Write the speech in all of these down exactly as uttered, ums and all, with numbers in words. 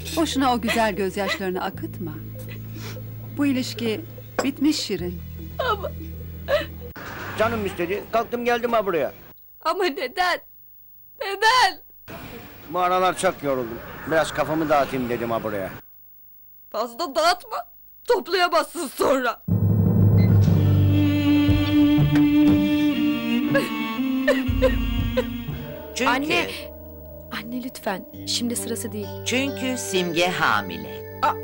Boşuna o güzel gözyaşlarını akıtma. Bu ilişki bitmiş Şirin. Ama... Canım istedi, kalktım geldim ha buraya. Ama neden? Neden? Bu aralar çok yoruldum. Biraz kafamı dağıtayım dedim ha buraya. Fazla dağıtma. Toplayamazsın sonra. Çünkü, Anne. Anne lütfen. Şimdi sırası değil. çünkü Simge hamile.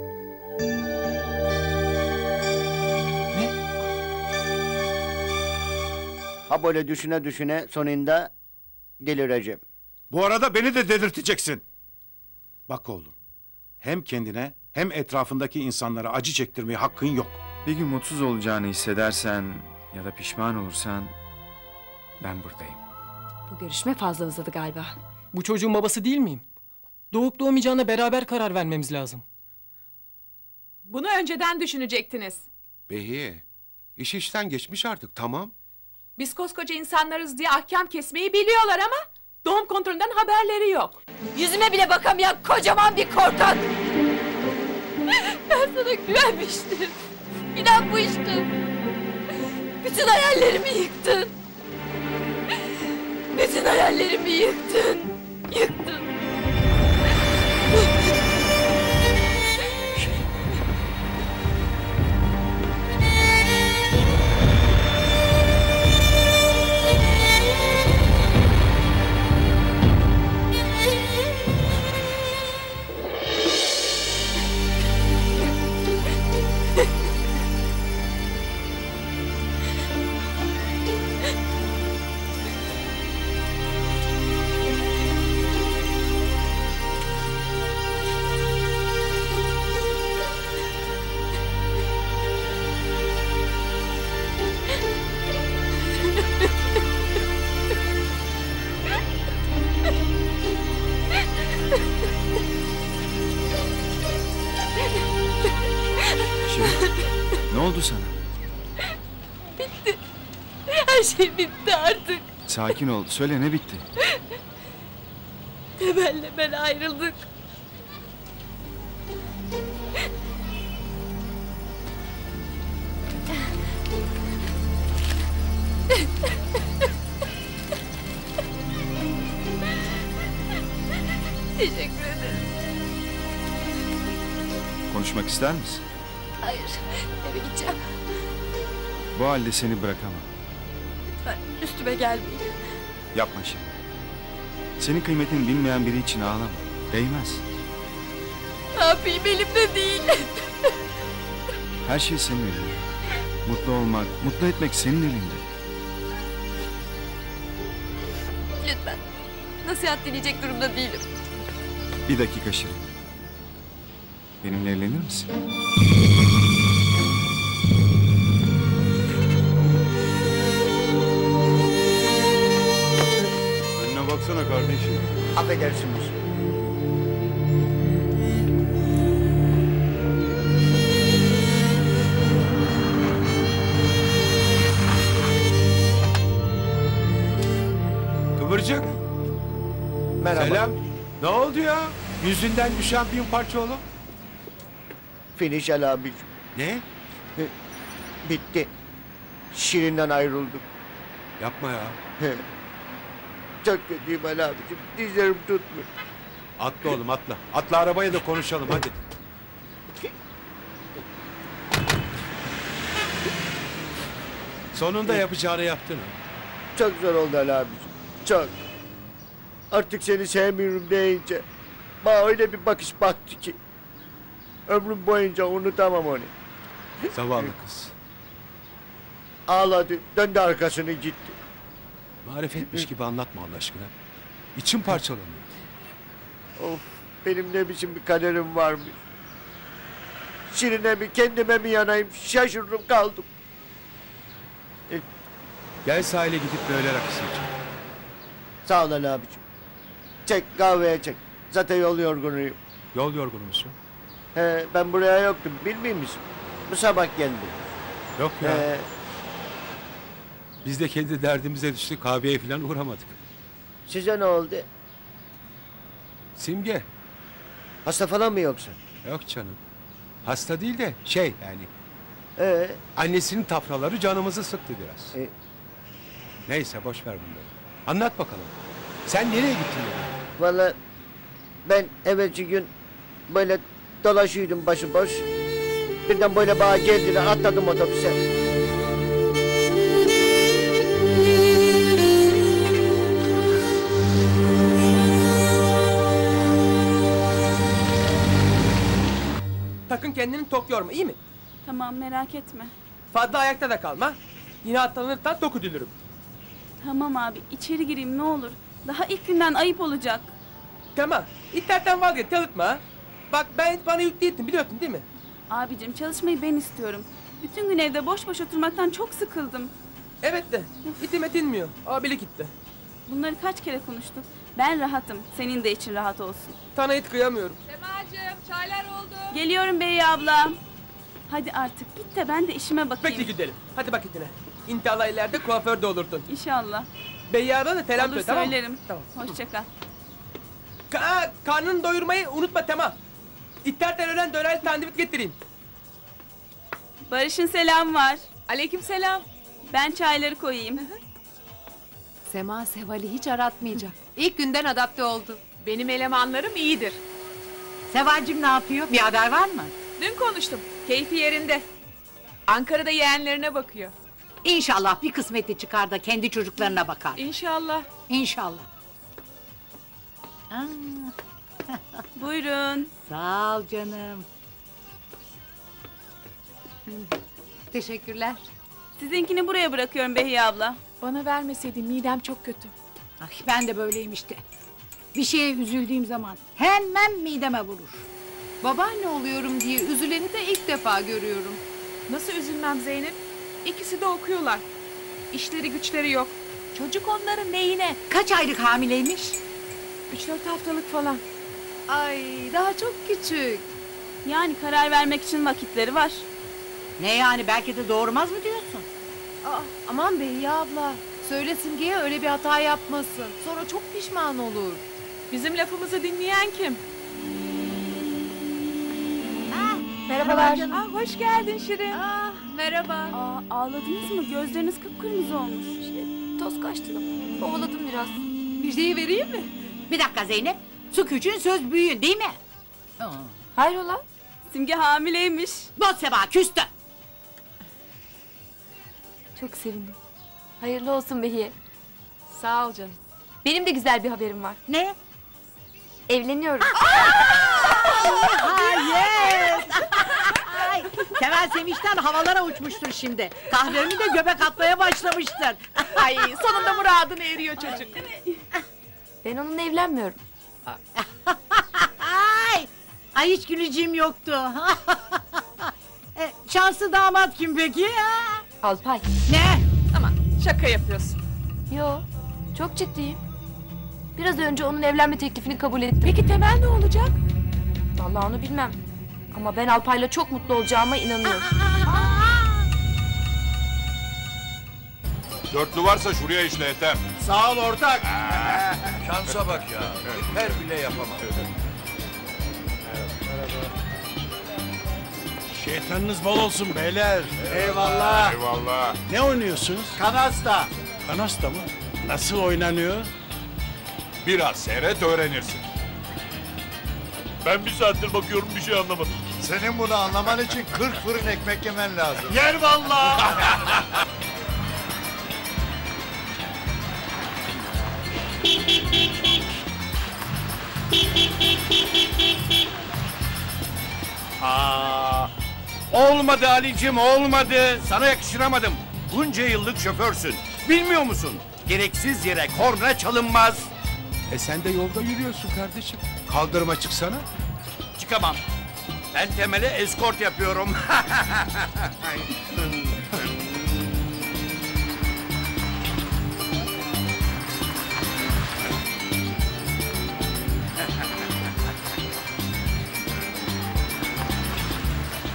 Ha böyle düşüne düşüne sonunda delireceğim. Bu arada beni de delirteceksin. Bak oğlum, hem kendine hem etrafındaki insanlara acı çektirmeye hakkın yok. Bir gün mutsuz olacağını hissedersen ya da pişman olursan ben buradayım. Bu görüşme fazla uzadı galiba. Bu çocuğun babası değil miyim? Doğup doğmayacağına beraber karar vermemiz lazım. Bunu önceden düşünecektiniz. Behiye, iş işten geçmiş artık, tamam. Biz koskoca insanlarız diye ahkam kesmeyi biliyorlar ama doğum kontrolünden haberleri yok. Yüzüme bile bakamayan kocaman bir korkak. Ben sana güvenmiştim. İnanmıştım. Bütün hayallerimi yıktın. Bütün hayallerimi yıktın. Yıktın. Şirin, ne oldu sana? Bitti. Her şey bitti artık. Sakin ol, söyle ne bitti? Temel'le ben ayrıldık. Teşekkür ederim. Konuşmak ister misin? Hayır, eve gideceğim. Bu halde seni bırakamam. Lütfen üstüme gelmeyin. Yapma Şirin. Senin kıymetini bilmeyen biri için ağlama. Değmez. Ne yapayım, elimde değil. Her şey senin elinde. Mutlu olmak, mutlu etmek senin elinde. Lütfen. Nasihat dinleyecek durumda değilim. Bir dakika Şirin. Benimle evlenir misin? Önüne baksana kardeşim. Affedersiniz. Kıvırcık, Merhaba. selam. Ne oldu ya? Yüzünden düşen bin parça oğlum. Finish Ali abicim. Ne? Bitti. Şirin'den ayrıldık. Yapma ya. Çok kötüyüm Ali abicim. Dizlerim tutmuyor. Atla oğlum atla. Atla arabaya da konuşalım hadi. Sonunda yapacağını yaptın ha. Çok zor oldu Ali abicim. Çok. Artık seni sevmiyorum deyince bana öyle bir bakış baktı ki ömrüm boyunca unutamam onu. Zavallı kız. Ağladı, döndü arkasını gitti. Marifetmiş gibi anlatma Allah aşkına. İçim parçalanıyor. Of, benim ne biçim bir kaderim varmış. Şirine mi kendime mi yanayım şaşırdım kaldım. Gel sahile gidip böyle rakı içelim. Sağ ol Ali abicim. Çek kahveye çek. Zaten yol yorgunuyum. Yol yorgunu musun? He, ben buraya yoktum bilmiyor musun? Bu sabah geldim. Yok ya. He, Biz de kendi derdimize düştük, kahveye falan uğramadık. size ne oldu? Simge. Hasta falan mı yoksa? Yok canım. Hasta değil de şey yani. Ee, Annesinin tafraları canımızı sıktı biraz. e, Neyse boş ver bunları. Anlat bakalım. Sen nereye gittin öyle? Valla ben evvelki gün böyle dolaşıyordum başıboş. Birden böyle bana geldiler, atladım otobüse. Takın kendini tok yorma, iyi mi? Tamam, merak etme. Fazla ayakta da kalma. Yine atlanırsan tok ödülürüm. Tamam abi, içeri gireyim ne olur. Daha ilk günden ayıp olacak. Tamam. İtlerden vazgeç, çalışma. Bak ben bana yük değildim, biliyorsun değil mi? Abicim çalışmayı ben istiyorum. Bütün gün evde boş boş oturmaktan çok sıkıldım. Evet de, itim etinmiyor. Abilik gitti. Bunları kaç kere konuştuk. Ben rahatım, senin de için rahat olsun. Sana hiç kıyamıyorum. Semacığım, çaylar oldu. Geliyorum Bey abla. Hadi artık git de ben de işime bakayım. Peki gidelim. Hadi bak itine. İnşallah ileride kuaför de olurdun. İnşallah. Beyyara da selam Olur söyle, tamam mı? söylerim. Tamam. Hoşça kal. Ka karnını doyurmayı unutma, tamam. İtlerden ölen döner sandviç getireyim. Barış'ın selam var. Aleyküm selam. Ben çayları koyayım. Sema Seval'i hiç aratmayacak. İlk günden adapte oldu. Benim elemanlarım iyidir. Sevalcim ne yapıyor? Bir haber var mı? Dün konuştum. Keyfi yerinde. Ankara'da yeğenlerine bakıyor. İnşallah bir kısmeti çıkar da kendi çocuklarına bakar. İnşallah. İnşallah. Aa, Buyurun. sağ ol canım. Teşekkürler. Sizinkini buraya bırakıyorum Behiye abla. Bana vermeseydin midem çok kötü. Ay, ben de böyleyim işte. Bir şeye üzüldüğüm zaman hemen mideme vurur. Babaanne oluyorum diye üzüleni de ilk defa görüyorum. Nasıl üzülmem Zeynep? İkisi de okuyorlar. İşleri güçleri yok. Çocuk onların neyine? Kaç aylık hamileymiş? Üç dört haftalık falan. Ay daha çok küçük. Yani karar vermek için vakitleri var. Ne yani, belki de doğurmaz mı diyorsun? Aa, aman Behiye abla. Söyle Simge'ye öyle bir hata yapmasın. Sonra çok pişman olur. Bizim lafımızı dinleyen kim? Merhabalar. Aa, hoş geldin Şirin. Ah, merhaba. Aa, ağladınız mı? Gözleriniz kıpkırmızı olmuş. Toz kaçtı. Ovaladım biraz. Müjdeyi vereyim mi? Bir dakika Zeynep. Su küçüğün söz büyüğün değil mi? Aa. Hayrola? Simge hamileymiş. Bot Seba küstü. Çok sevindim. Hayırlı olsun Behiye. Sağ ol canım. Benim de güzel bir haberim var. Ne? Evleniyorum. Hayır. Ay, Kemal sevinçten havalara uçmuştur şimdi. Kahvemi de göbek atmaya başlamıştır. Ay sonunda muradına eriyor çocuk. Ben onunla evlenmiyorum. Ay, ay hiç güleceğim yoktu. E, şanslı damat kim peki? Ha? Alpay. Ne? Aman şaka yapıyorsun. Yo, çok ciddiyim. Biraz önce onun evlenme teklifini kabul ettim. Peki Temel ne olacak? Vallahi onu bilmem. Ama ben Alpay'la çok mutlu olacağıma inanıyorum. Dörtlü varsa şuraya işle Ethem. Sağ ol ortak. Şansa bak ya. Her bile yapamam. Şeytanınız bol olsun beyler. Eyvallah. Eyvallah. Ne oynuyorsunuz? Kanasta. Kanasta mı? Nasıl oynanıyor? Biraz seyret öğrenirsin. Ben bir saattir bakıyorum bir şey anlamadım. Senin bunu anlaman için kırk fırın ekmek yemen lazım. Yer vallahi. Aa, olmadı Ali'cim, olmadı. Sana yakıştıramadım. Bunca yıllık şoförsün. Bilmiyor musun? Gereksiz yere korna çalınmaz. E sen de yolda yürüyorsun kardeşim. Kaldırıma çıksana. Çıkamam. Ben Temel'e eskort yapıyorum.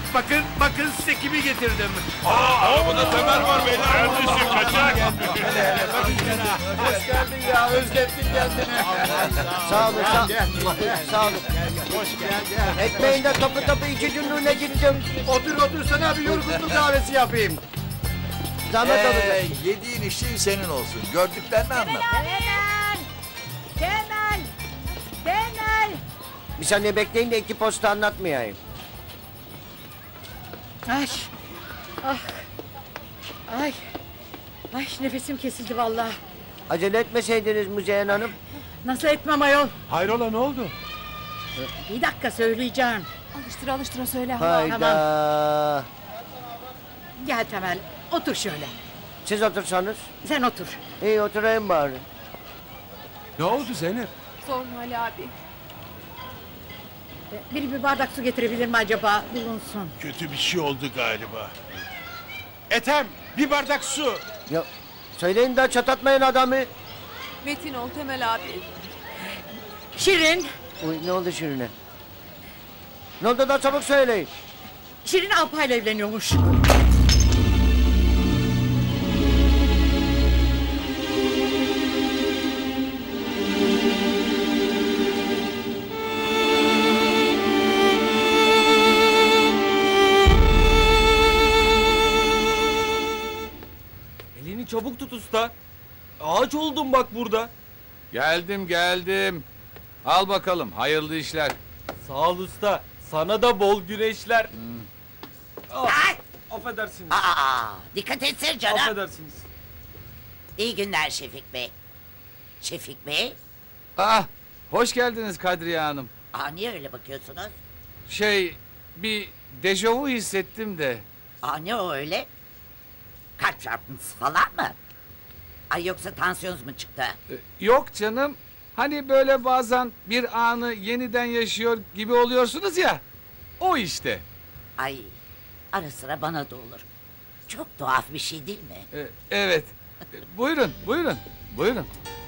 bakın bakın size kimi getirdim. Aa, arabada Temel var beyler. Neredesin kaçak? Hoş geldin ya, özlettin kendini. Sağ olun, sağ, sağ olun. Hoş geldin. Ekmeğinde topu topu iki günlüğüne gittim. Otur otur sana bir yorgunluk kahvesi yapayım. Zahmet olacak. Ee, yediğin işin senin olsun. Gördüklerini anlat. Temel! Temel! Temel! Bir saniye bekleyin de iki posta anlatmayayım. Ay! Ah! Ay! Ay nefesim kesildi vallahi. Acele etmeseydiniz Müzeyyen Hanım. Nasıl etmem ayol? Hayrola ne oldu? Bir dakika söyleyeceğim. Alıştıra alıştıra söyle hala. Hayda. Gel Temel, otur şöyle. Siz otursanız. Sen otur. İyi oturayım bari. Ne oldu Zeynep? Sorma Ali abi. Biri bir bardak su getirebilir mi acaba? Bulunsun. Kötü bir şey oldu galiba. Ethem bir bardak su. Ya söyleyin de çatatmayın adamı. Metin ol Temel abi. Şirin! Uy, ne oldu Şirin'e? Ne oldu da çabuk söyleyin. Şirin Alpay'la evleniyormuş. Elini çabuk tut usta. Ağaç oldum bak burada. Geldim geldim. Al bakalım hayırlı işler. Sağ ol usta. Sana da bol güneşler. Ah, affedersiniz. Aa, dikkat etsene canım. Affedersiniz. İyi günler Şefik Bey. Şefik Bey. Ah hoş geldiniz Kadriye Hanım. Aa, niye öyle bakıyorsunuz? Şey bir dejavu hissettim de. Aa, ne o öyle? Kalp çarpıntısı falan mı? Ay yoksa tansiyonunuz mu çıktı? Ee, Yok canım. Hani böyle bazen bir anı yeniden yaşıyor gibi oluyorsunuz ya. O işte. Ay ara sıra bana da olur. Çok tuhaf bir şey değil mi? Ee, evet. Ee, buyurun, buyurun, buyurun.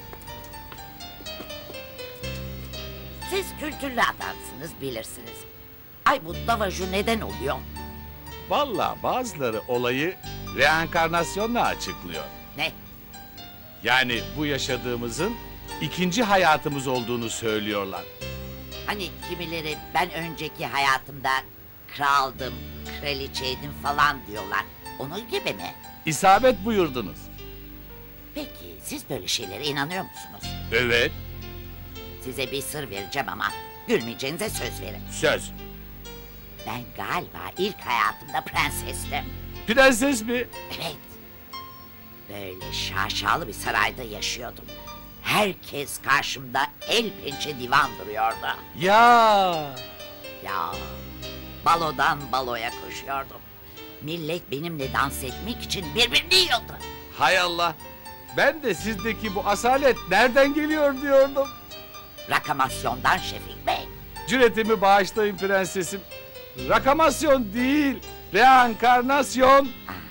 Siz kültürlü adamsınız bilirsiniz. Ay bu davaju neden oluyor? Vallahi bazıları olayı reenkarnasyonla açıklıyor. Ne? Yani bu yaşadığımızın ikinci hayatımız olduğunu söylüyorlar. Hani kimileri ben önceki hayatımda kraldım, kraliçeydim falan diyorlar. Onun gibi mi? İsabet buyurdunuz. Peki siz böyle şeylere inanıyor musunuz? Evet. Size bir sır vereceğim ama gülmeyeceğinize söz verin. Söz. Ben galiba ilk hayatımda prensestim. Prenses mi? Evet. Böyle şaşalı bir sarayda yaşıyordum. Herkes karşımda el pençe divan duruyordu. Ya. Ya balodan baloya koşuyordum. Millet benimle dans etmek için birbirini yiyordu. Hay Allah. Ben de sizdeki bu asalet nereden geliyor diyordum. Rakamasyondan Şefik Bey. Cüretimi bağışlayın prensesim. Rakamasyon değil, reenkarnasyon.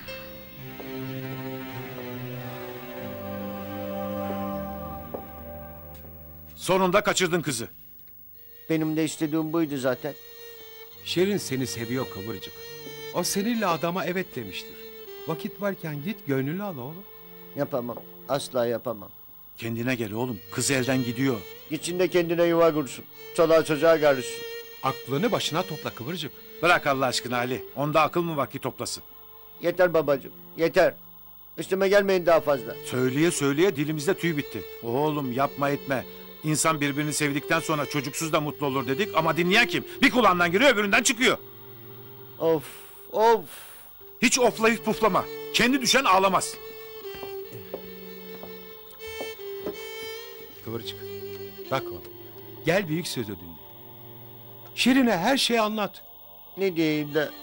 Sonunda kaçırdın kızı. Benim de istediğim buydu zaten. Şirin seni seviyor Kıvırcık. O seninle adama evet demiştir. Vakit varken git gönlünü al oğlum. Yapamam. Asla yapamam. Kendine gel oğlum. Kız elden gidiyor. Gitsin de kendine yuva kursun. Çoluğa çocuğa karışsın. Aklını başına topla Kıvırcık. Bırak Allah aşkına Ali. Onda akıl mı var ki toplasın? Yeter babacığım. Yeter. Üstüme gelmeyin daha fazla. Söyleye söyleye dilimizde tüy bitti. Oğlum yapma etme. İnsan birbirini sevdikten sonra çocuksuz da mutlu olur dedik ama dinleyen kim? Bir kulağından giriyor öbüründen çıkıyor. Of of. Hiç oflayıp puflama. Kendi düşen ağlamaz. Kıvırcık. Bak oğlum. Gel büyük sözü dinle. Şirin'e her şeyi anlat. Ne diyeyim de.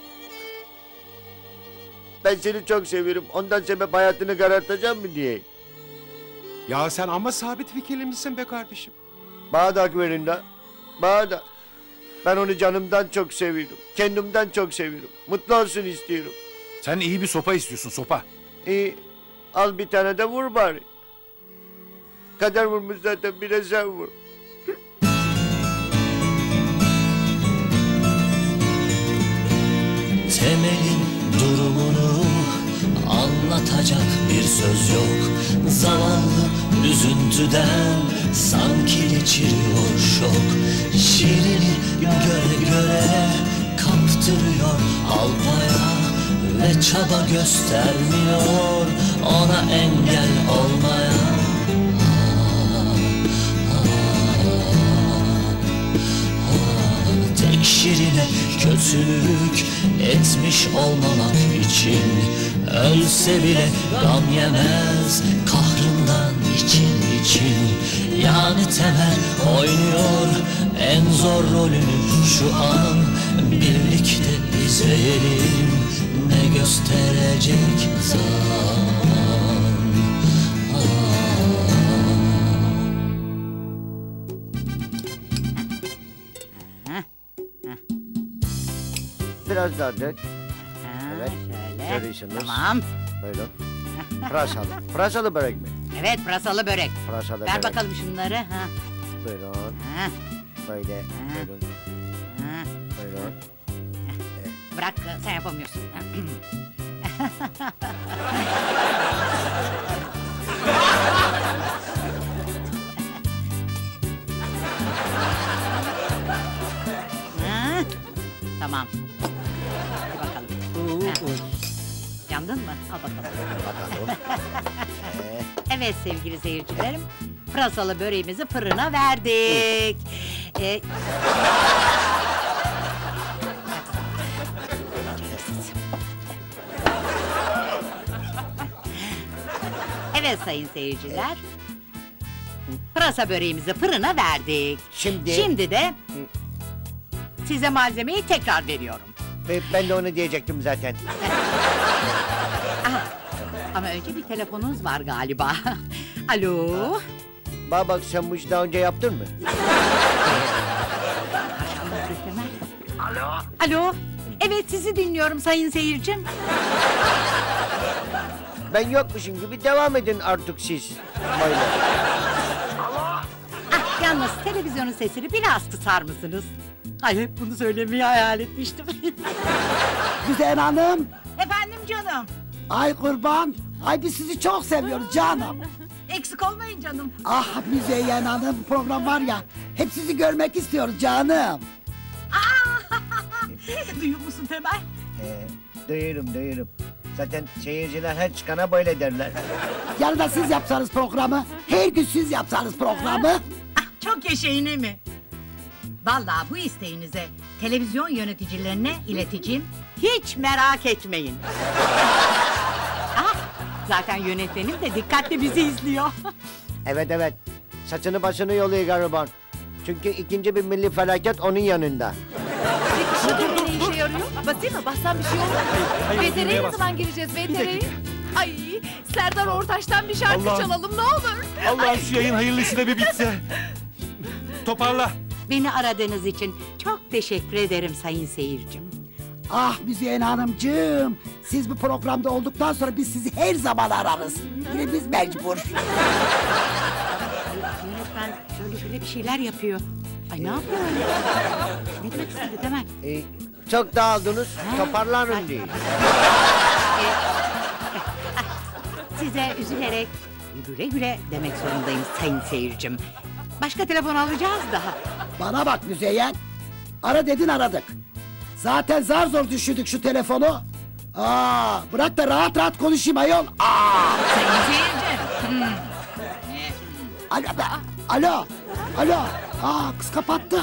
Ben seni çok severim. Ondan sebep hayatını karartacağım mı diyeyim. Ya sen ama sabit fikirli misin be kardeşim? Bana da hak verin de. Bana da. Ben onu canımdan çok seviyorum. Kendimden çok seviyorum. Mutlu olsun istiyorum. Sen iyi bir sopa istiyorsun sopa. İyi. Al bir tane de vur bari. Kader vurmuş zaten, bir de sen vur. Emel'in durumunu anlatacak bir söz yok. Zavallı üzüntüden sanki geçiriyor şok. Şirin'i göre göre kaptırıyor alpaya ve çaba göstermiyor ona engel olmaya. Tek Şirin'e kötülük etmiş olmamak için ölse bile gam yemez kahrından için için. Yani Temel oynuyor en zor rolünü şu an. Birlikte izleyelim ne gösterecek zaman. Biraz daha dök. Evet. Şöyle. Görüyorsunuz. Tamam. Buyurun. Pırasalı. Pırasalı börek mi? Evet, pırasalı börek. Pırasalı Ver börek. bakalım şunları. Ha. Buyurun. Ha. Böyle. Ha. Buyurun. Ha. Buyurun. Bırak, sen yapamıyorsun. Ha. Tamam. Hadi bakalım. Ha. Yandın mı? Al bakalım. Bakalım. Evet sevgili seyircilerim, pırasalı böreğimizi fırına verdik. Ee, evet sayın seyirciler, pırasa böreğimizi fırına verdik. Şimdi? Şimdi de size malzemeyi tekrar veriyorum. Ben de onu diyecektim zaten. Ah, ama önce bir telefonunuz var galiba. Alo. Bana bak, sen bu işi daha önce yaptın mı? Alo. Alo. Evet, sizi dinliyorum sayın seyircim. Ben yokmuşum gibi devam edin artık siz. Böyle. Ah, yalnız televizyonun sesini biraz kısar mısınız? Ay, hep bunu söylemeyi hayal etmiştim. Güzel Hanım. Efendim canım. Ay kurban. Ay biz sizi çok seviyoruz canım. Eksik olmayın canım. Ah Müzeyyen Hanım, bu program var ya, hep sizi görmek istiyoruz canım. Duyuyor musun Temel? Ee, duyuyorum duyuyorum. Zaten seyirciler her çıkana böyle derler. Yarın da siz yapsanız programı, her gün siz yapsanız programı. Ah, çok yaşayın değil mi? Vallahi bu isteğinize televizyon yöneticilerine ileteceğim. Hiç merak etmeyin. Ah, zaten yönetmenim de dikkatle bizi izliyor. Evet evet. Saçını başını yoluyor gariban. Çünkü ikinci bir milli felaket onun yanında. Peki şimdi ne işe yarıyor? Basayım mı? Bassam bir şey olur mu? V T R'ye ne zaman gireceğiz V T R'ye? Ay Serdar Ortaç'tan bir şarkı Allah'ım. çalalım ne olur. Allah'ım şu yayın hayırlısıyla bir bitse. Toparla. Beni aradığınız için çok teşekkür ederim sayın seyircim. Ah Müzeyyen Hanımcığım, siz bu programda olduktan sonra biz sizi her zaman ararız. Yine biz mecbur. Yönetmen şöyle şöyle bir şeyler yapıyor. Ay ne yapıyor öyle? Ne demek istedi Temel? Ee, çok dağıldınız, toparlanın diye. Size üzülerek güle güle demek zorundayım sayın seyircim. Başka telefon alacağız daha. Bana bak Müzeyyen, ara dedin aradık. Zaten zar zor düşürdük şu telefonu. Aa, bırak da rahat rahat konuşayım ayol. Aa. Sayın seyircim. Alo, be, alo, alo. Aa, kız kapattı.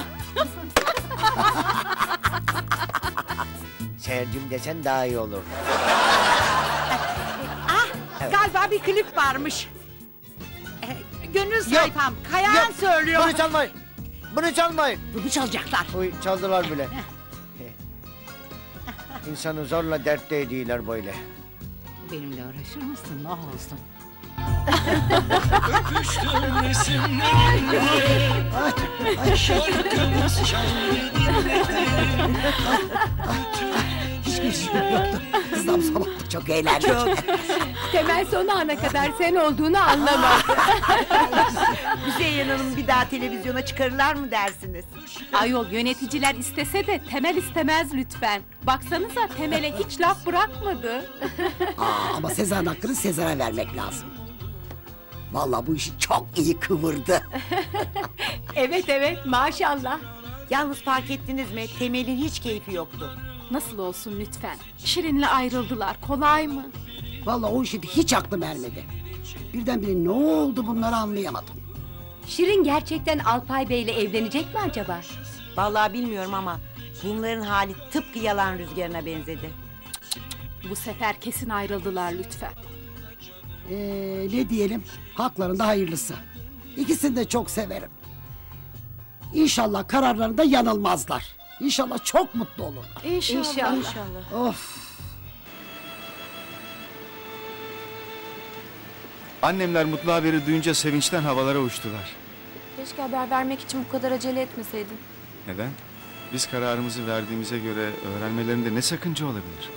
Seyircim desen daha iyi olur. Ah, Evet. galiba bir klip varmış. Ee, Gönül sayfam, Kayahan Yok, söylüyor. Bunu çalmayın. Bunu çalmayın. Bunu çalacaklar. Uy, çaldılar bile. İnsanı zorla dertte ediyorlar böyle. Benimle uğraşır mısın? Ne olsun? Öpüştüm resimlerinle, şarkımız şarkı dinledim. Hiç hiç gücüm yoktu. Kızım sabah çok eğlendik. Temel son ana kadar sen olduğunu anlamadı. Müzeyyen Hanım bir daha televizyona çıkarırlar mı dersiniz? Ayol yöneticiler istese de Temel istemez lütfen. Baksanıza Temel'e hiç laf bırakmadı. Aa, ama Sezar'ın hakkını Sezar'a vermek lazım. Vallahi bu işi çok iyi kıvırdı. Evet evet maşallah. Yalnız fark ettiniz mi? Temel'in hiç keyfi yoktu. Nasıl olsun lütfen? Şirin'le ayrıldılar. Kolay mı? Vallahi o işi hiç aklım ermedi. Birdenbire ne oldu bunları anlayamadım. Şirin gerçekten Alpay Bey'le evlenecek mi acaba? Vallahi bilmiyorum ama bunların hali tıpkı yalan rüzgarına benzedi. Bu sefer kesin ayrıldılar lütfen. Ee, ne diyelim? Haklarında hayırlısı. İkisini de çok severim. İnşallah kararlarında yanılmazlar. İnşallah çok mutlu olurlar. İnşallah. İnşallah. Of. Annemler mutlu haberi duyunca sevinçten havalara uçtular. Keşke haber vermek için bu kadar acele etmeseydin. Neden? Biz kararımızı verdiğimize göre öğrenmelerinde ne sakınca olabilir?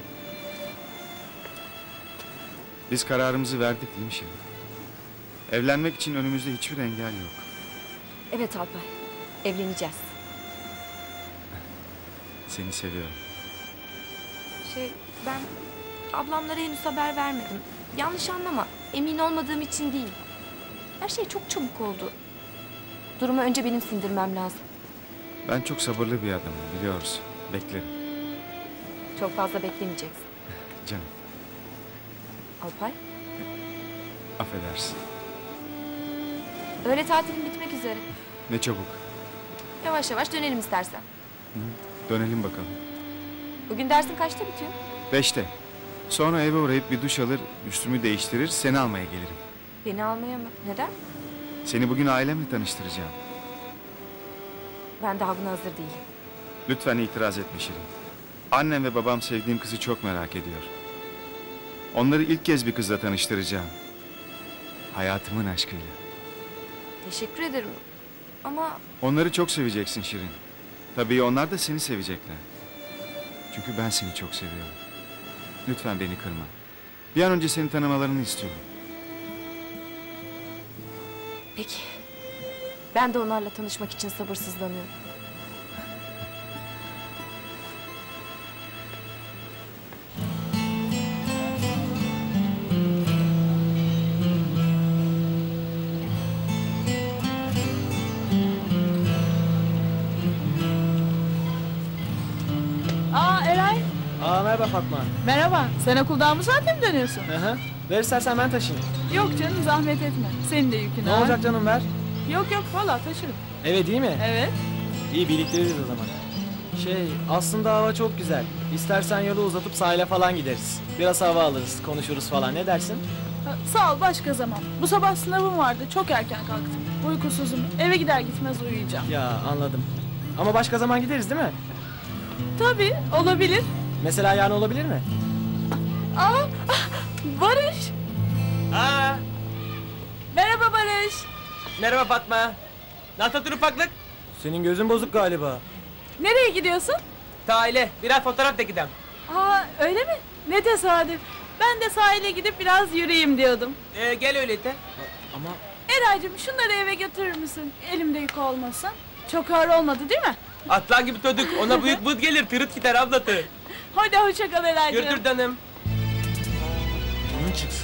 Biz kararımızı verdik değil mi şimdi? Evlenmek için önümüzde hiçbir engel yok. Evet Alpay, evleneceğiz. Seni seviyorum. Şey, ben ablamlara henüz haber vermedim. Yanlış anlama, emin olmadığım için değil. Her şey çok çabuk oldu. Durumu önce benim sindirmem lazım. Ben çok sabırlı bir adamım biliyorsun. Beklerim. Çok fazla beklemeyeceksin. Canım, Alpay, affedersin. öğle tatilin bitmek üzere. Ne çabuk. Yavaş yavaş dönelim istersen. Hı, dönelim bakalım. Bugün dersin kaçta bitiyor? Beşte. Sonra eve uğrayıp bir duş alır, üstümü değiştirir, seni almaya gelirim. Beni almaya mı? Neden? Seni bugün ailemle tanıştıracağım. Ben daha buna hazır değilim. Lütfen itiraz etme Şirin. Annem ve babam sevdiğim kızı çok merak ediyor. Onları ilk kez bir kızla tanıştıracağım. Hayatımın aşkıyla. Teşekkür ederim. Ama Onları çok seveceksin Şirin. Tabii onlar da seni sevecekler. Çünkü ben seni çok seviyorum. Lütfen beni kırma. Bir an önce seni tanımalarını istiyorum. peki. Ben de onlarla tanışmak için sabırsızlanıyorum. Aa Eray. Aa merhaba Fatma. Merhaba. Sen okuldan bu saatte mi dönüyorsun? Hı hı. Ver istersen ben taşıyayım. Yok canım zahmet etme. Senin de yükün Ne ağır. olacak canım ver. Yok yok valla taşırım. Evet değil mi? Evet. İyi birlikteyiz o zaman. Şey aslında hava çok güzel. İstersen yolu uzatıp sahile falan gideriz. Biraz hava alırız, konuşuruz falan. Ne dersin? Ha, sağ ol başka zaman. Bu sabah sınavım vardı. Çok erken kalktım. Uykusuzum. Eve gider gitmez uyuyacağım. Ya anladım. Ama başka zaman gideriz değil mi? Tabii olabilir. Mesela yarın olabilir mi? Aa Barış. Aa. Merhaba Barış. Merhaba Fatma. Nasıl ufaklık? Senin gözün bozuk galiba. Nereye gidiyorsun? Sahile. Biraz fotoğraf da gidelim. Aa öyle mi? Ne tesadüf. Ben de sahile gidip biraz yürüyeyim diyordum. Ee, gel öyleyse. Ama... Eraycığım şunları eve götürür müsün? Elimde yük olmasın. Çok ağır olmadı değil mi? Atlan gibi çocuk. Ona büyük buz gelir. Tırıt gider ablası. Hadi hoşça kal Eraycığım. Götür canım. Onun çıksın.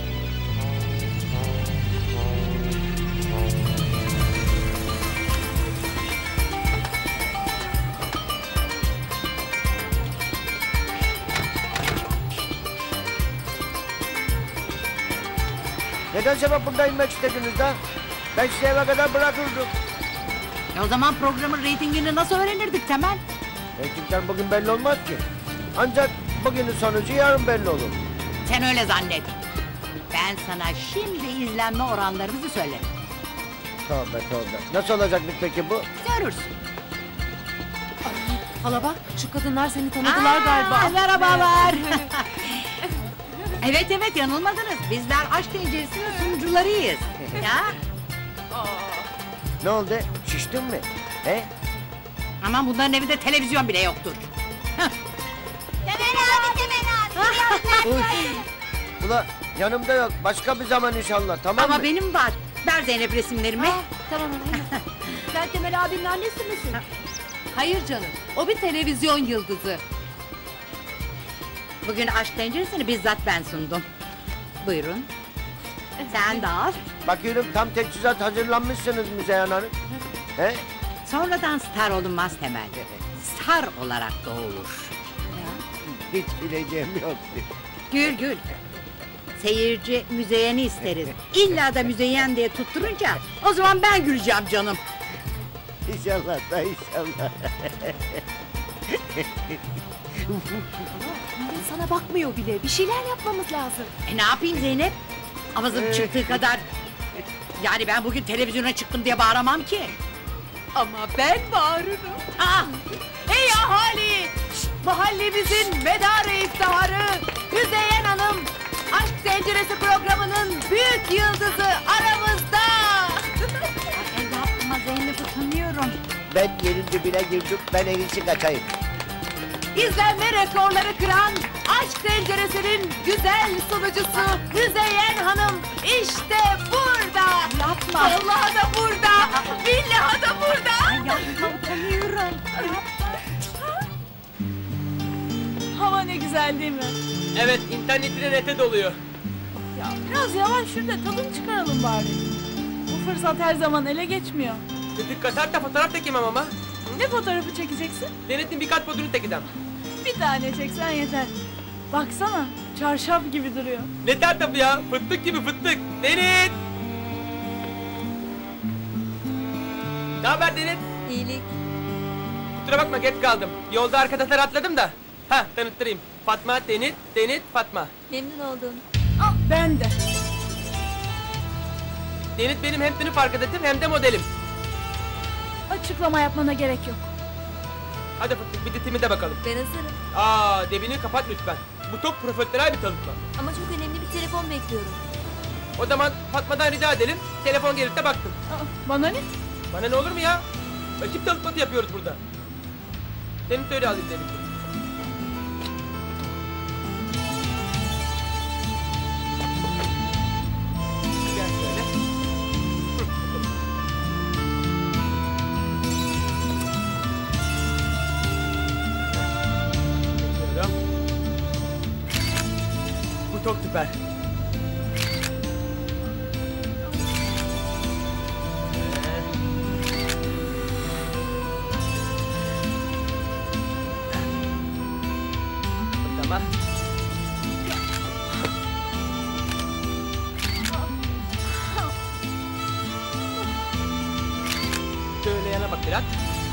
Neden sebep burada inmek istediniz de? Ben sizi eve kadar bırakırdım. E o zaman programın reytingini nasıl öğrenirdik Temel? Reytingler bugün belli olmaz ki. Ancak bugünün sonucu yarın belli olur. Sen öyle zannet. Ben sana şimdi izlenme oranlarımızı söylerim. Tövbe tövbe. Nasıl olacakmış peki bu? Görürsün. Hala bak, şu kadınlar seni tanıdılar Aa, galiba. merhabalar. Evet evet yanılmadınız. Bizler Aşk Tecrübesi'nin sunucularıyız. Ya. Ne oldu? Şiştin mi? He? Aman bunların evinde televizyon bile yoktur. Heh. Temel Uy. Ula yanımda yok. Başka bir zaman inşallah, tamam Ama mı? benim var. Ver Zeynep resimlerimi. Tamam hemen. Sen Temel abinin annesi misin? Hayır canım. O bir televizyon yıldızı. Bugün aşk tenceresini bizzat ben sundum. Buyurun. Sen de al. Bakıyorum tam teçhizat hazırlanmışsınız Müzeyyen Hanım. He? Sonradan star olunmaz Temel. Star olarak doğulur. Hiç bileceğim yok. Gül gül. Seyirci Müzeyyen'i isteriz. İlla da Müzeyyen diye tutturunca o zaman ben güleceğim canım. İnşallah da inşallah. Sana bakmıyor bile. Bir şeyler yapmamız lazım. E ne yapayım Zeynep? Avazım çıktığı kadar. Yani ben bugün televizyona çıktım diye bağıramam ki. Ama ben bağırırım. Ah! Ey ahali! Mahallemizin medarı iftiharı Müzeyyen Hanım Aşk Tenceresi programının büyük yıldızı aramızda. Ay, yapma Zeynep, utanıyorum. Ben yerin dibine girdim, ben en iyisi kaçayım. İzlenme rekorları kıran Aşk Tenceresi'nin güzel sunucusu Müzeyyen Hanım işte burada. Yapma. Vallahi da burada. Billahi da burada. Ay, yapma, utanıyorum. Hava ne güzel değil mi? Evet, internetine nete doluyor. Ya biraz yavaş şurada tadını çıkaralım bari. Bu fırsat her zaman ele geçmiyor. Dikkat et de fotoğraf çekemem ama. Ne fotoğrafı çekeceksin? Denet'in birkaç fotoğrafını çekeceğim. Bir tane çeksen yeter. Baksana çarşaf gibi duruyor. Ne tartafı ya? Fıttık gibi fıttık. Denit! Ne haber Denit? İyilik. Kusura bakma geç kaldım. Yolda arkadaşlar atladım da. Ha tanıttırayım. Fatma, Denit, Denit, Fatma. Memnun oldum. Ben de. Denit benim hem sınıf arkadaşım hem de modelim. Açıklama yapmana gerek yok. Hadi fıttık bir ditimi de bakalım. Ben hazırım. Aa debini kapat lütfen. Bu çok profesyonel bir tanıtma. Ama çok önemli bir telefon bekliyorum. O zaman Fatma'dan rica edelim. Telefon gelirse baktım. Aa, bana ne? Bana ne olur mu ya? Ekip tanıtması yapıyoruz burada. Denit öyle alayım Denit. Gel şöyle. Hı, bakalım. Geçiyorum. Bu çok süper. Tamam. Şöyle yana bak biraz.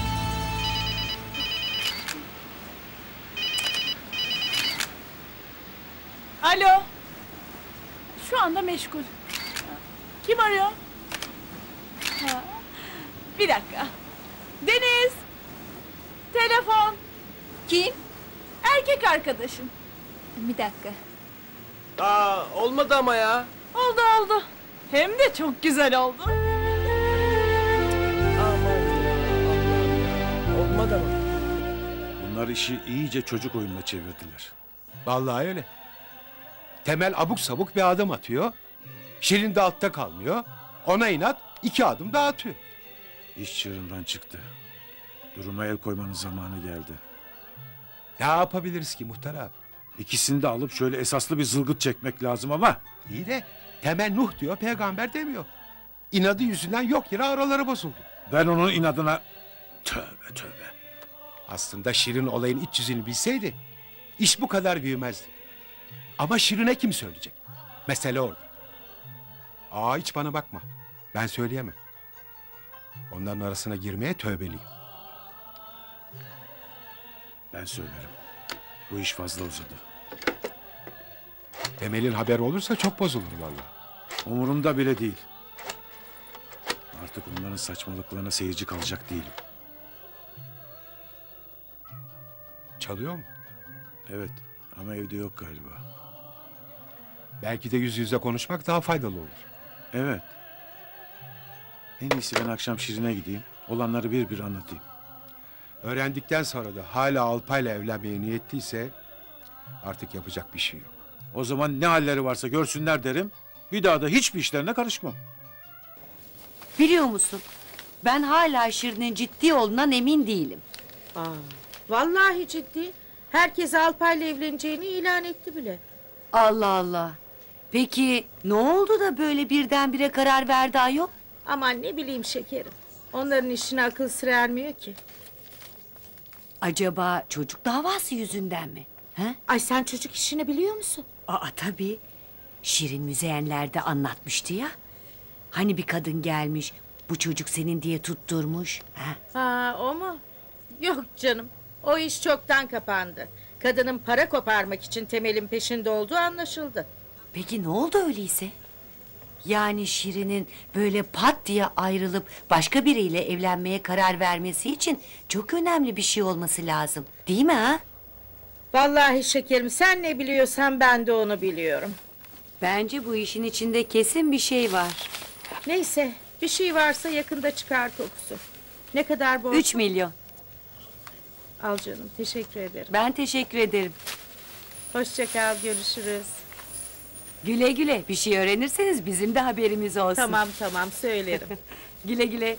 Alo. Şu anda meşgul. Kim arıyor? Ha. Bir dakika. Deniz. Telefon. Kim? Erkek arkadaşım. Bir dakika. Aa olmadı ama ya. Oldu oldu. Hem de çok güzel oldu. Aman ya Allah'ım ya. Olmadı ama. Bunlar işi iyice çocuk oyununa çevirdiler. Vallahi öyle. Temel abuk sabuk bir adım atıyor. Şirin de altta kalmıyor. Ona inat iki adım daha atıyor. İş çığırından çıktı. Duruma el koymanın zamanı geldi. Ne yapabiliriz ki Muhtar abi? İkisini de alıp şöyle esaslı bir zılgıt çekmek lazım ama... İyi de Temel Nuh diyor, peygamber demiyor. İnadı yüzünden yok yere araları bozuldu. Ben onun inadına... Tövbe tövbe. Aslında Şirin olayın iç yüzünü bilseydi... iş bu kadar büyümezdi. Ama Şirin'e kim söyleyecek? Mesele orada. Aa hiç bana bakma. Ben söyleyemem. Onların arasına girmeye tövbeliyim. Ben söylerim. Bu iş fazla uzadı. Temel'in haberi olursa çok bozulur vallahi. Umurumda bile değil. Artık onların saçmalıklarına seyirci kalacak değilim. Çalıyor mu? Evet ama evde yok galiba. Belki de yüz yüze konuşmak daha faydalı olur. Evet. En iyisi ben akşam Şirin'e gideyim. Olanları bir bir anlatayım. Öğrendikten sonra da hala Alpay'la evlenmeye niyetliyse... Artık yapacak bir şey yok. O zaman ne halleri varsa görsünler derim. Bir daha da hiçbir işlerine karışmam. Biliyor musun? Ben hala Şirin'in ciddi olduğundan emin değilim. Aa, vallahi ciddi. Herkes Alpay'la evleneceğini ilan etti bile. Allah Allah. Peki ne oldu da böyle birdenbire karar verdi ayol? Aman ne bileyim şekerim. Onların işine akıl sır ermiyor ki. Acaba çocuk davası yüzünden mi? He? Ay sen çocuk işini biliyor musun? Aa tabii. Şirin Müzeyyenler'de anlatmıştı ya. Hani bir kadın gelmiş, bu çocuk senin diye tutturmuş. Ha? Ha o mu? Yok canım. O iş çoktan kapandı. Kadının para koparmak için Temel'in peşinde olduğu anlaşıldı. Peki ne oldu öyleyse? Yani Şirin'in böyle pat diye ayrılıp başka biriyle evlenmeye karar vermesi için çok önemli bir şey olması lazım. Değil mi ha? Vallahi şekerim sen ne biliyorsan ben de onu biliyorum. Bence bu işin içinde kesin bir şey var. Neyse bir şey varsa yakında çıkar kokusu. Ne kadar borç? Üç milyon. Al canım teşekkür ederim. Ben teşekkür ederim. Hoşça kal görüşürüz. Güle güle. Bir şey öğrenirseniz bizim de haberimiz olsun. Tamam tamam söylerim. Güle güle.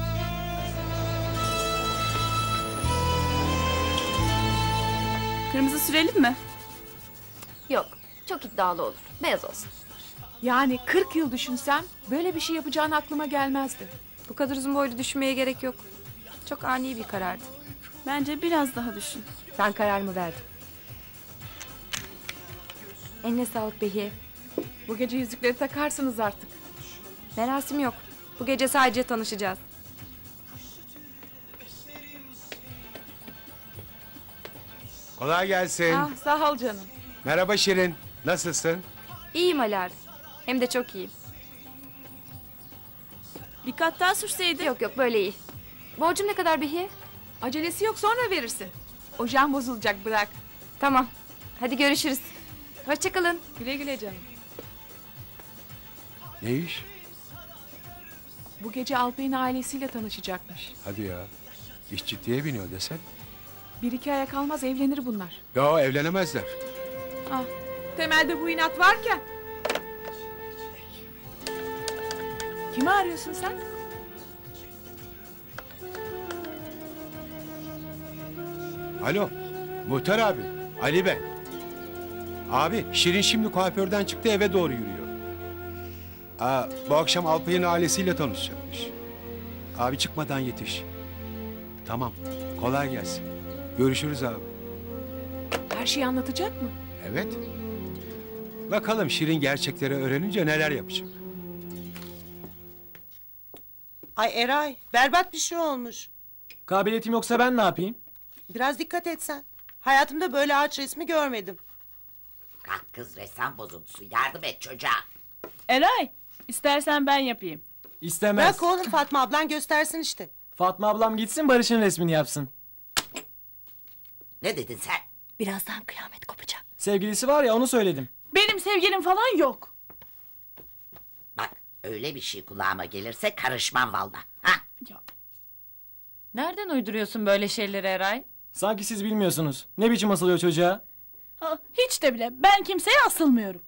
Kırmızı sürelim mi? Yok, çok iddialı olur. Beyaz olsun. Yani kırk yıl düşünsem böyle bir şey yapacağın aklıma gelmezdi. Bu kadar uzun boylu düşünmeye gerek yok. Çok ani bir karardı. Bence biraz daha düşün. Ben kararımı verdim. Eline sağlık Behiye. Bu gece yüzükleri takarsınız artık. Merasim yok. Bu gece sadece tanışacağız. Kolay gelsin. Ah, sağ ol canım. Merhaba Şirin. Nasılsın? İyiyim Ali abi. Hem de çok iyiyim. Bir kat daha sürseydin. Yok yok böyle iyi. Borcum ne kadar Behiye? Acelesi yok sonra verirsin. Ocağın bozulacak bırak. Tamam. Hadi görüşürüz. Hoşçakalın. Güle güle canım. Ne iş? Bu gece Alpay'ın ailesiyle tanışacakmış. Hadi ya. İş ciddiye biniyor desen. Bir iki aya kalmaz evlenir bunlar. Ya evlenemezler. Ah, temelde bu inat varken. Kimi arıyorsun sen? Alo. Muhtar abi. Ali ben. Abi Şirin şimdi kuaförden çıktı eve doğru yürüyor. Aa, bu akşam Alpay'ın ailesiyle tanışacakmış. Abi çıkmadan yetiş. Tamam. Kolay gelsin. Görüşürüz abi. Her şeyi anlatacak mı? Evet. Bakalım Şirin gerçekleri öğrenince neler yapacak. Ay Eray, berbat bir şey olmuş. Kabiliyetim yoksa ben ne yapayım? Biraz dikkat etsen. Hayatımda böyle ağaç resmi görmedim. Kalk kız ressam bozuntusu yardım et çocuğa. Eray, istersen ben yapayım. İstemez. Bırak oğlum Fatma ablan göstersin işte. Fatma ablam gitsin Barış'ın resmini yapsın. Ne dedin sen? Birazdan kıyamet kopacak. Sevgilisi var ya onu söyledim. Benim sevgilim falan yok. Bak öyle bir şey kulağıma gelirse karışmam valla. Ha? Nereden uyduruyorsun böyle şeyleri Eray? Sanki siz bilmiyorsunuz. Ne biçim asılıyor çocuğa? Ha, hiç de bile ben kimseye asılmıyorum.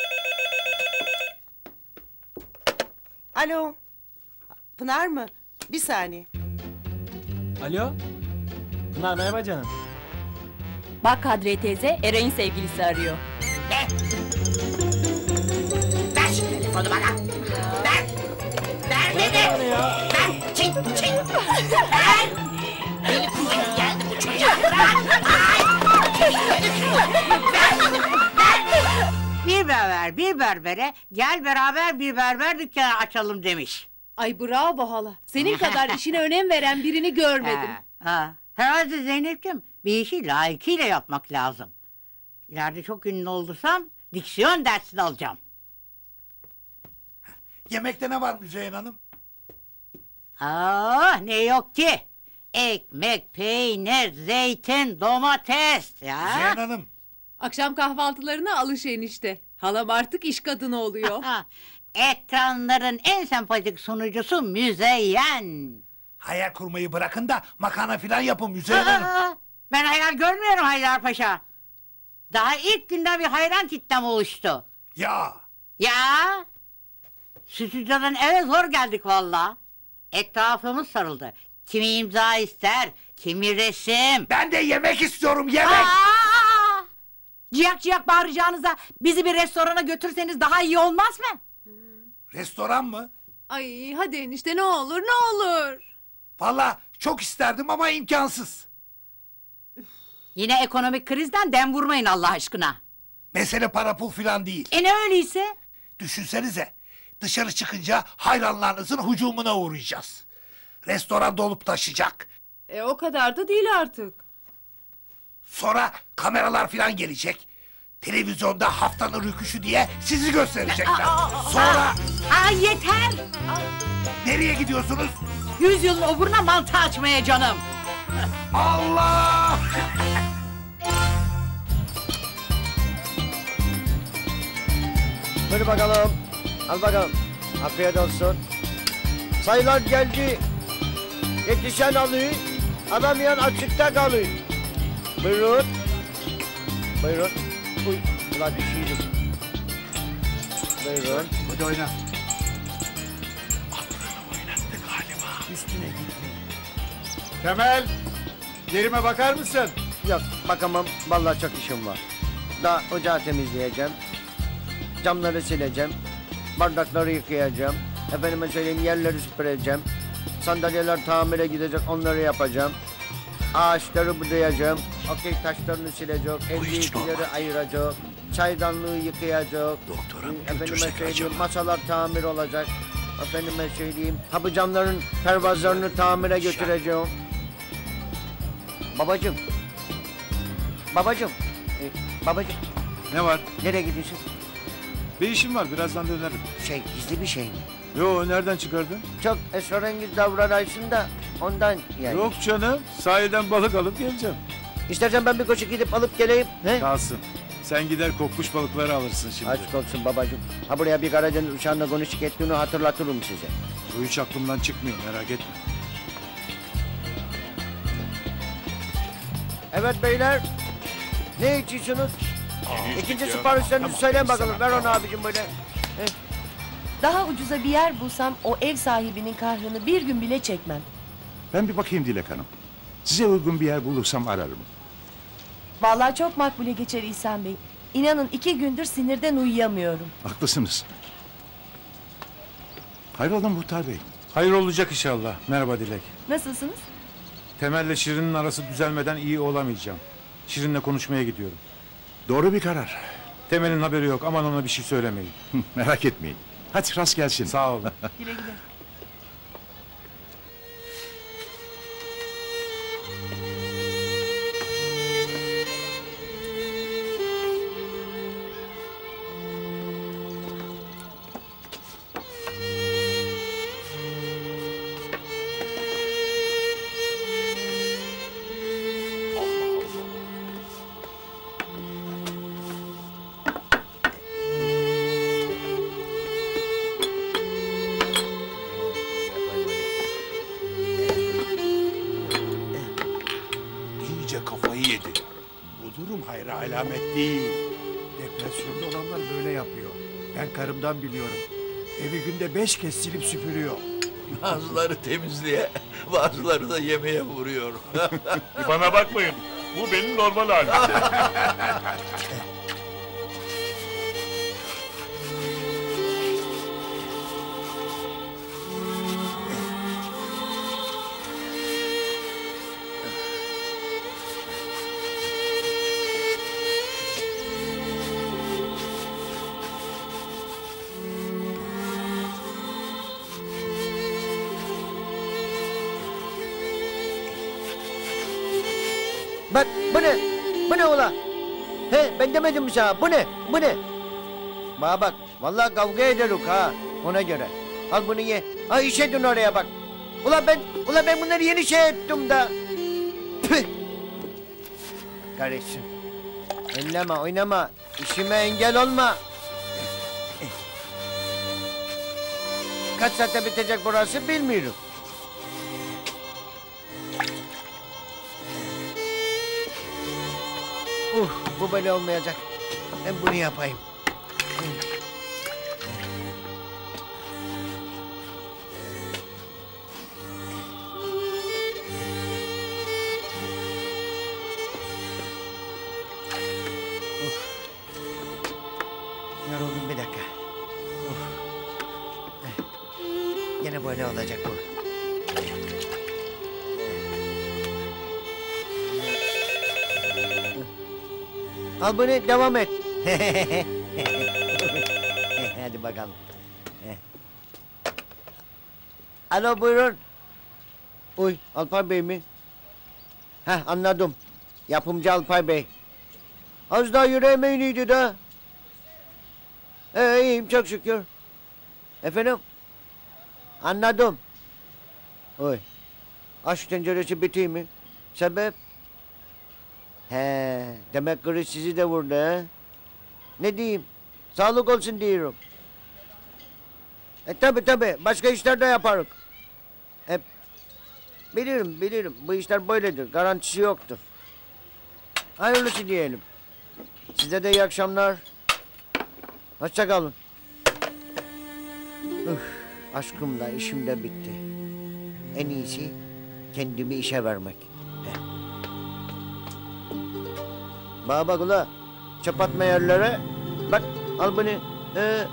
Alo. Pınar mı? Bir saniye. Alo? Pınar merhaba canım. Bak Kadriye teyze Eray'ın sevgilisi arıyor. Ne? Ver şu telefonu bana. Ver. Ver dedim. Ver. Çek çek. Ver. Deli kuvveti geldi bu çocuğa. Ver. Ay. Ver dedim. Ver. Bir berber bir berbere gel beraber bir berber dükkanı açalım demiş. Ay bravo hala. Senin kadar işine önem veren birini görmedim. Ha, ha. Herhalde Zeynep'ciğim bir işi layıkıyla yapmak lazım. İleride çok ünlü olursam diksiyon dersini alacağım. Yemekte ne var Müzeyyen Hanım? Aa, ne yok ki? Ekmek, peynir, zeytin, domates. Ya. Müzeyyen Hanım. Akşam kahvaltılarına alış enişte. Halam artık iş kadını oluyor. Ekranların en sempatik sunucusu Müzeyyen. Hayal kurmayı bırakın da makarna filan yapın Müzeyyen Hanım. Aa, ben hayal görmüyorum Haydarpaşa. Daha ilk günden bir hayran kitlem oluştu. Ya. Ya. Stüdyodan eve zor geldik valla. Etrafımız sarıldı. Kimi imza ister, kimi resim. Ben de yemek istiyorum, yemek. Aa! Ciyak ciyak bağıracağınıza bizi bir restorana götürseniz daha iyi olmaz mı? Restoran mı? Ay hadi enişte ne olur ne olur. Vallahi çok isterdim ama imkansız. Yine ekonomik krizden dem vurmayın Allah aşkına. Mesele para pul filan değil. E ne öyleyse? Düşünsenize. Dışarı çıkınca hayranlarınızın hücumuna uğrayacağız. Restoran dolup taşıyacak. E o kadar da değil artık. Sonra kameralar filan gelecek. Televizyonda haftanın rüküşü diye sizi gösterecekler. Sonra... Aa yeter! Nereye gidiyorsunuz? Yüzyılın oburuna mantı açmaya canım. Allah! Hadi bakalım. Al bakalım. Afiyet olsun. Sayılar geldi. Yetişen alıyor. Alamayan açıkta kalıyor. Buyurun. Buyurun. Uy. Ulan düşüydüm. Buyurun. Hadi oyna. Üstüne gitmeyin. Temel, yerime bakar mısın? Yok bakamam. Vallahi çok işim var. Daha ocağı temizleyeceğim. Camları sileceğim. Bardakları yıkayacağım. Efendime söyleyeyim yerleri süpüreceğim. Sandalyeler tamire gidecek onları yapacağım. Ağaçları budayacağım. Okey taşlarını silecek. Eldiğileri ayıracak. Çaydanlığı yıkayacak. Efendime söyleyeyim masalar tamir olacak. Efendime söyleyeyim kapı camların pervazlarını tamire götüreceğim. Babacım. Babacım. Ee, babacım. Ne var? Nereye gidiyorsun? Bir işim var birazdan dönerim. Şey gizli bir şey mi? Yo nereden çıkardın? Çok esrarengiz davranaysın da ondan yani. Yok canım sahilden balık alıp geleceğim. İstersen ben bir koşu gidip alıp geleyim. He? Kalsın. Sen gider kokmuş balıkları alırsın şimdi. Aşk olsun babacığım. Ha buraya bir Karadeniz uçağında konuşuk ettiğini hatırlatırım size. Bu hiç aklımdan çıkmıyor merak etme. Evet beyler. Ne içiyorsunuz? İkinci siparişlerinizi söyleyin bakalım. Ver onu abicim böyle. Heh. Daha ucuza bir yer bulsam o ev sahibinin kahrını bir gün bile çekmem. Ben bir bakayım Dilek Hanım. Size uygun bir yer bulursam ararım. Vallahi çok makbule geçer İhsan Bey. İnanın iki gündür sinirden uyuyamıyorum. Haklısınız. Hayrola Muhtar Bey? Hayır olacak inşallah. Merhaba Dilek. Nasılsınız? Temel'le Şirin'in arası düzelmeden iyi olamayacağım. Şirin'le konuşmaya gidiyorum. Doğru bir karar. Temel'in haberi yok aman ona bir şey söylemeyin. Merak etmeyin. Hadi rast gelsin. Sağ olun. Güle güle. İyice kafayı yedi. Bu durum hayra alamet değil. Depresyonda olanlar böyle yapıyor. Ben karımdan biliyorum. Evi günde beş kez silip süpürüyor. Bazıları temizliğe, bazıları da yemeğe vuruyor. Bana bakmayın. Bu benim normal halim. Bak bu ne? Bu ne ula? He ben demedim mi sana? Bu ne? Bu ne? Bana bak. Vallahi kavga ederiz ha. Ona göre. Al bunu ye. Ha işe dön oraya bak. Ulan ben, ulan ben bunları yeni şey ettim da. Püh. Karışsın. Elleme oynama. İşime engel olma. Kaç saatte bitecek burası bilmiyorum. Uh. bu böyle olmayacak. Ben bunu yapayım. Of. Yoruldum bir dakika. Of. Yine böyle olacak bu. Al bunu devam et. Hadi bakalım. Alo buyurun. Uy Alpay Bey mi? Heh anladım. Yapımcı Alpay Bey. Az daha yüreğime iniydi de. Ee, iyiyim çok şükür. Efendim? Anladım. Uy. Aşk tenceresi biteyim mi? Sebep? He, demek kriz sizi de vurdu ha? Ne diyeyim? Sağlık olsun diyorum. E tabi tabi, başka işler de yaparız. E, bilirim bilirim, bu işler böyledir, garantisi yoktur. Hayırlısı diyelim. Size de iyi akşamlar. Hoşça kalın. Üf, aşkım da işim de bitti. En iyisi kendimi işe vermek. Bana bak ula, çöp atma yerlere. Bak, al bunu. Ee,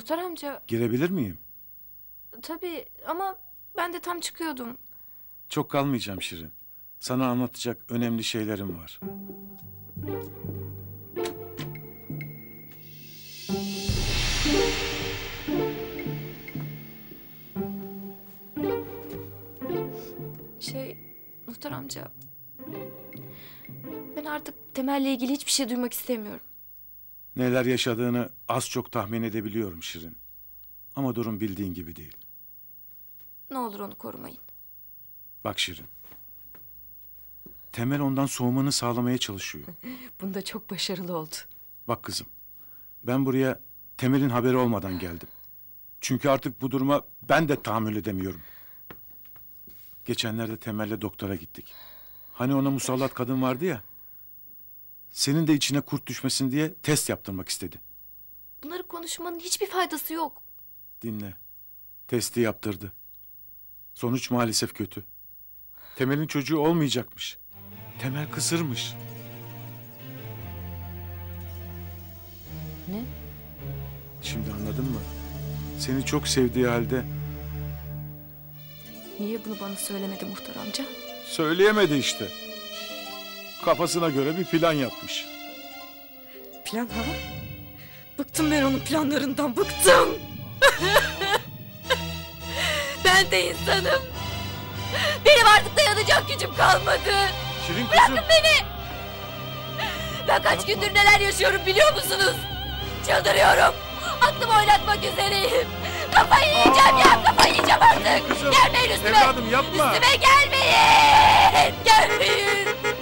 Muhtar amca Girebilir miyim? tabii ama ben de tam çıkıyordum. Çok kalmayacağım Şirin. Sana anlatacak önemli şeylerim var. Şey Muhtar amca, ben artık Temel'le ilgili hiçbir şey duymak istemiyorum. Neler yaşadığını az çok tahmin edebiliyorum Şirin. Ama durum bildiğin gibi değil. Ne olur onu korumayın. Bak Şirin. Temel ondan soğumanı sağlamaya çalışıyor. Bunda çok başarılı oldu. Bak kızım. Ben buraya Temel'in haberi olmadan geldim. Çünkü artık bu duruma ben de tahammül edemiyorum. Geçenlerde Temel'le doktora gittik. Hani ona musallat kadın vardı ya. Senin de içine kurt düşmesin diye test yaptırmak istedi. Bunları konuşmanın hiçbir faydası yok. Dinle. Testi yaptırdı. Sonuç maalesef kötü. Temel'in çocuğu olmayacakmış. Temel kısırmış. Ne? Şimdi anladın mı? Seni çok sevdiği halde Niye bunu bana söylemedi Muhtar amca? söyleyemedi işte. Kafasına göre bir plan yapmış. Plan ha? Bıktım ben onun planlarından, bıktım. Ben de insanım. Benim artık dayanacak gücüm kalmadı. Şirin kızım. Bırakın beni. Ben kaç gündür neler yaşıyorum biliyor musunuz? Çıldırıyorum. Aklımı oynatmak üzereyim. Kafayı yiyeceğim ya, kafayı yiyeceğim artık. Gelmeyin üstüme. Evladım yapma. Üstüme gelmeyin. Gelmeyin.